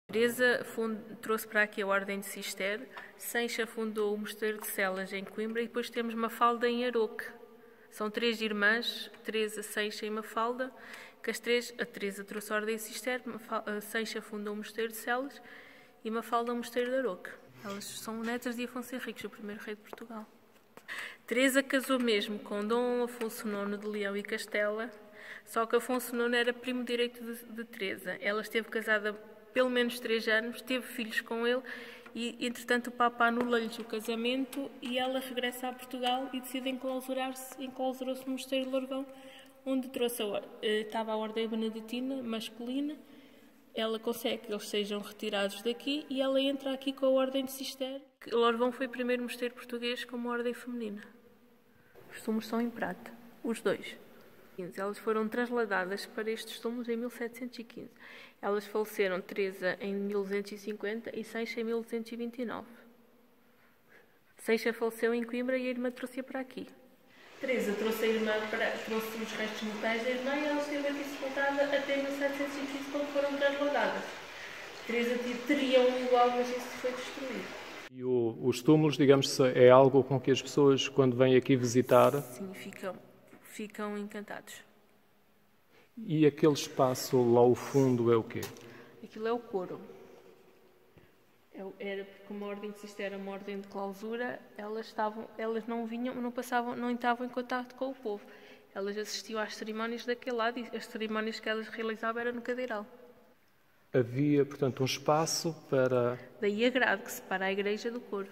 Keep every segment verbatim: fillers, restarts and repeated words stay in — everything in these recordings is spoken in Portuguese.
Teresa trouxe para aqui a Ordem de Cister, Sancha fundou o Mosteiro de Celas em Coimbra e depois temos Mafalda em Aroque. São três irmãs, Teresa, Sancha e Mafalda, que as três, a Teresa trouxe a Ordem de Cister, a Sancha fundou o Mosteiro de Celas e Mafalda o Mosteiro de Aroque. Elas são netas de Afonso Henriques, o primeiro rei de Portugal. Teresa casou mesmo com Dom Afonso nono de Leão e Castela, só que Afonso nono era primo direito de, de Teresa. Ela esteve casada pelo menos três anos, teve filhos com ele e, entretanto, o Papa anula-lhes o casamento e ela regressa a Portugal e decide enclausurar-se, enclausurou-se no Mosteiro de Lorvão, onde trouxe a, estava a Ordem Beneditina masculina. Ela consegue que eles sejam retirados daqui e ela entra aqui com a Ordem de Cister. Lorvão foi o primeiro mosteiro português com uma ordem feminina. Os túmulos são em prata, os dois. Elas foram trasladadas para estes túmulos em mil setecentos e quinze. Elas faleceram, Teresa em mil duzentos e cinquenta e Sancha em mil duzentos e vinte e nove. Sancha faleceu em Coimbra e a irmã trouxe-a para aqui. Teresa trouxe a irmã para, trouxe os restos mortais da irmã e ela esteve aqui sepultada até mil setecentos e quinze, quando foram trasladadas. Teresa teria um igual, mas isso foi destruído. E o, os túmulos, digamos, é algo com que as pessoas, quando vêm aqui visitar... Sim, ficam, ficam encantados. E aquele espaço lá ao fundo é o quê? Aquilo é o coro. Era porque uma ordem de Cister era uma ordem de clausura, elas, estavam, elas não vinham, não passavam, não entravam em contato com o povo. Elas assistiam às cerimónias daquele lado e as cerimónias que elas realizavam eram no cadeiral. Havia, portanto, um espaço para... Daí a grade que separa a igreja do coro.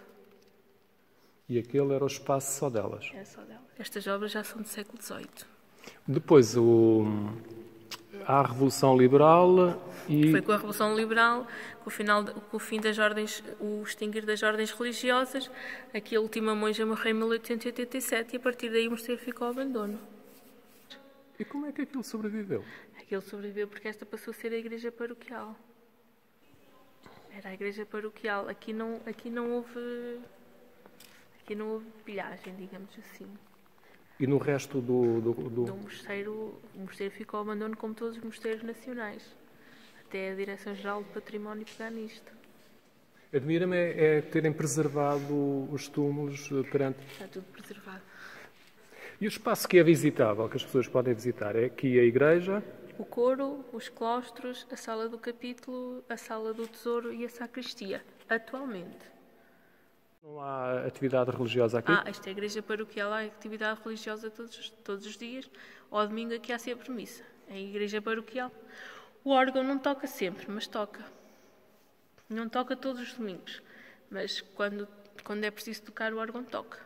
E aquele era o espaço só delas? Era só delas. Estas obras já são do século dezoito. Depois o... há a Revolução Liberal e... Foi com a Revolução Liberal, com o, final, com o fim das ordens, o extinguir das ordens religiosas, aqui a última monja morreu em mil oitocentos e oitenta e sete e a partir daí o mosteiro ficou ao abandono. E como é que aquilo sobreviveu? Aquilo sobreviveu porque esta passou a ser a igreja paroquial. Era a igreja paroquial. Aqui não, aqui não houve... Aqui não houve pilhagem, digamos assim. E no resto do... do, do... do mosteiro, o mosteiro ficou ao abandono como todos os mosteiros nacionais. Até a Direção-Geral do Património pegar nisto. Admira-me é, é terem preservado os túmulos perante... Está tudo preservado. E o espaço que é visitável, que as pessoas podem visitar, é aqui a igreja... O coro, os claustros, a sala do capítulo, a sala do tesouro e a sacristia, atualmente. Não há atividade religiosa aqui? Ah, esta é a igreja paroquial, há atividade religiosa todos, todos os dias. Ao domingo aqui há sempre missa. É a igreja paroquial. O órgão não toca sempre, mas toca. Não toca todos os domingos, mas quando, quando é preciso tocar o órgão, toca.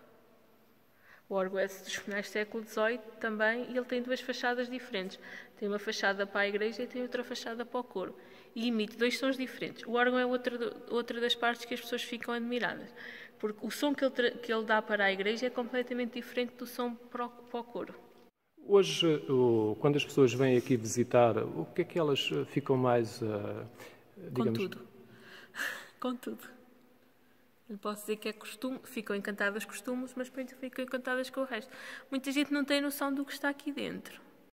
O órgão é dos finais do século dezoito também e ele tem duas fachadas diferentes. Tem uma fachada para a igreja e tem outra fachada para o coro. E emite dois sons diferentes. O órgão é outra, outra das partes que as pessoas ficam admiradas. Porque o som que ele, que ele dá para a igreja é completamente diferente do som para o, para o coro. Hoje, quando as pessoas vêm aqui visitar, o que é que elas ficam mais, digamos... Com tudo. Com tudo. Eu posso dizer que é costume, ficam encantadas com os túmulos, mas ficam encantadas com o resto. Muita gente não tem noção do que está aqui dentro.